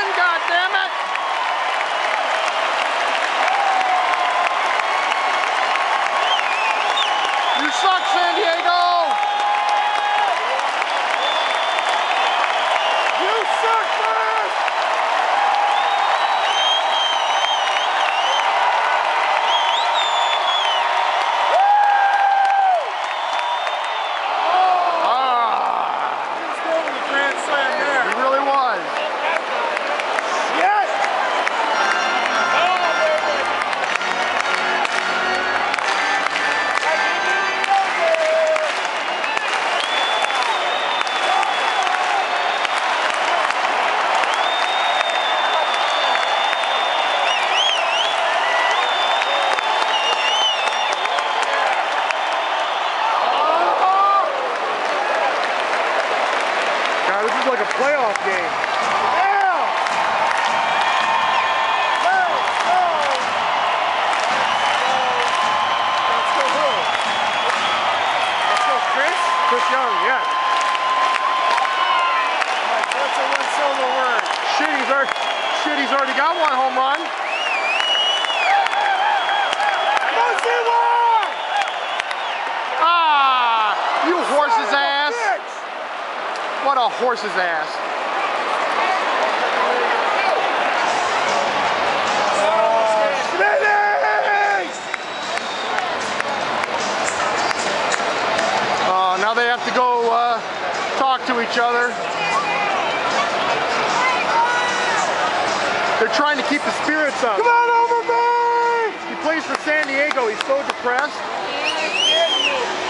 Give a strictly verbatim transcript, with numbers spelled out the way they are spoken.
goddammit! You suck, San Diego! You suck, man! Like a playoff game. Yeah! Let's go! Let's go who? Let's go Chris? Chris Young, yeah. What's a one solo word? Shit, he's already, shit, he's already got one home run. Let's see one! Ah! You horse's ass! What a horse's ass. Uh, now they have to go uh, talk to each other. They're trying to keep the spirits up. Come on, Overbay! He plays for San Diego. He's so depressed.